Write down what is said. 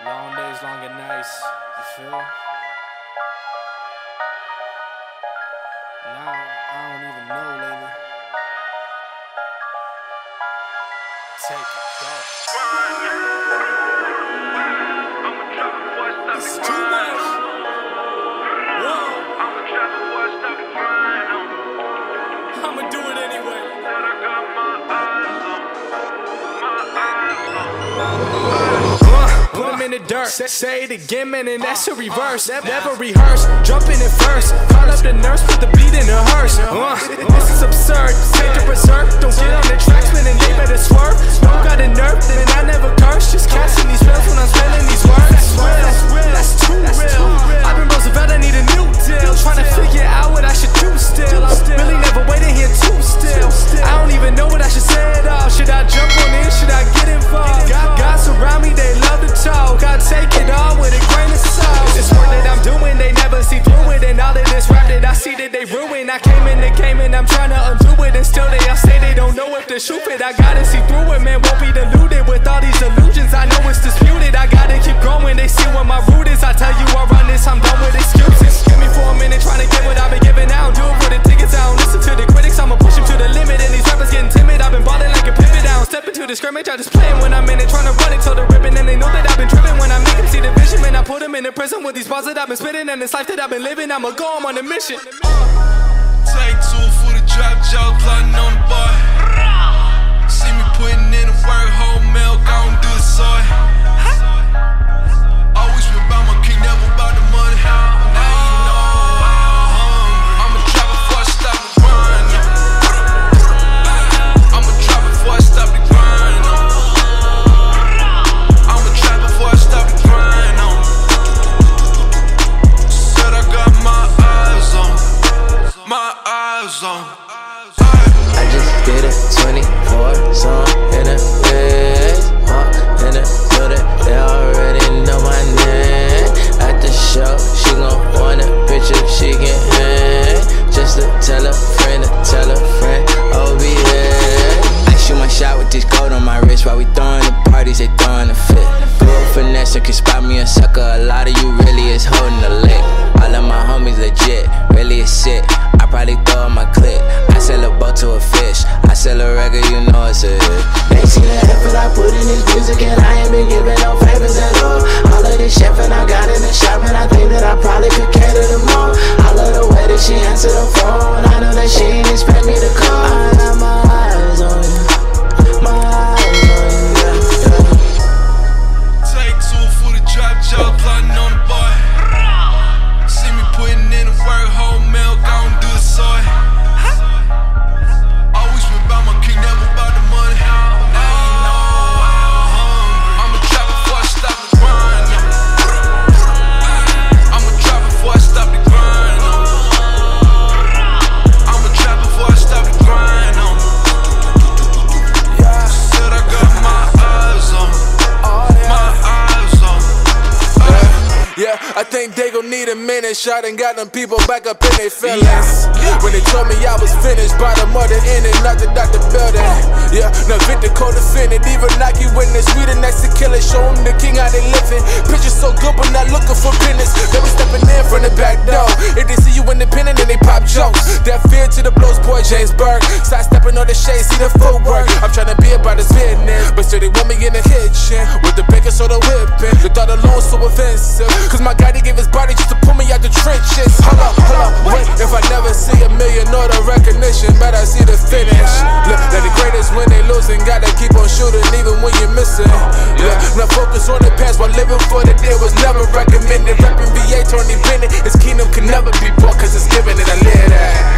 Long days, long and nights, you feel? Now, I don't even know lately. Take it, go. It's too much. Whoa. I'ma do it anyway. Put him in the dirt, say it again, man, and that's a reverse. Never rehearse, jumping in first. Call up the nurse, put the beat in her hearse. This is absurd, take the berserk. Don't get on the tracks, man, and they better swerve. No got a nerve, then I never curse. Just casting these spells when I'm spelling these words. That's too real. I've been Roosevelt, I need a new deal. Trying to figure out what I should do still. I'm really never waiting here too still. I don't even know what I should say at all. Should I jump on in? Should I get involved? Guys around me, they love to talk. I take it all with a grain of salt. This work that I'm doing, they never see through it. And all of this rap that I see that they ruin. I came in the game and I'm trying to undo it. And still they all say they don't know if the shoe fit. I gotta see through it, man, won't be deluded with all these illusions. I know it's disputed, I gotta keep growing. They see what my root is. I tell you I run this, I'm done with excuses. Give me for a minute, trying to get what I've been giving out. Do it for the tickets, I don't listen to the critics. I'ma push them to the limit. And these rappers getting timid, I've been balling like a pivot. I don't step into the scrimmage, I just play them when I'm in it. Trying to run it till the ribbon. And they know that I've been tripping when I make them see the vision. Man, I put them in the prison with these bars that I've been spitting. And this life that I've been living, I'ma go, I'm on a mission. Take two for the drop, jaw plotting on the boy. See me putting in the work, whole milk, I don't do the soy. Always been about my king, never about the money. Now you know I'ma drop before I stop the grind. I'ma drop before I stop the grind. I'ma drop before I stop the grind. Said I got my eyes on. My eyes on. I just did a 24 song in a bed. In a building, they already know my name. At the show, she gon' want a picture, she can hang. Just to tell a friend, oh be here. I shoot my shot with this gold on my wrist. While we throwing the parties, they throwing the fit. Grew up finesse, can spot me a sucker. A lot of you really is holding the lick. All of my homies legit, really is sick. I probably throw in my clip. I sell a boat to a fish. I sell a record, you know it's a hit. They see the effort I put in this music, and I ain't been giving no favors at all. All of this chef and I got in the shop, and I think that I probably could cater them all. I love the way that she answered the phone. I know that she ain't expect me to call. I got my eyes on you, my eyes on you, yeah. Take two for the drop, jaw plotting on the boy. See me putting in the work, whole milk, I don't do the soy. Always been about my king, never about the money. Now you know I'ma drop before I stop the grind. I'ma drop before I stop the grind. I'ma drop before I stop the grind. Said I got my eyes on. My eyes on. Yeah, I think they gon' need a minute. Shot and got them people back up in their feelings. When they told me I was finished, by the mother in it, knocked out the building. Yeah, now Victor co-defendant, even Nike witness. We the next to kill it, show them the king how they living. Pictures so good, but not looking for business. They was stepping in from the back door. If they see you independent, then they pop jokes. That fear to the blows, boy James Burke. Side stepping on the shade, see the footwork. I'm tryna be about this business, but still they want me in the kitchen with the baking soda whipping. The thought alone so offensive, cause my guy, he gave his body just to pull me out the trenches. Hold up, wait. If I never see a million or the recognition, but I see the finish. Look, they're the greatest when they losing. Gotta keep on shooting even when you're missing. Look, now focus on the past while living for the day was never recommended. Rapping VA, Tony Bennett. His kingdom can never be bought, cause it's given and I live that.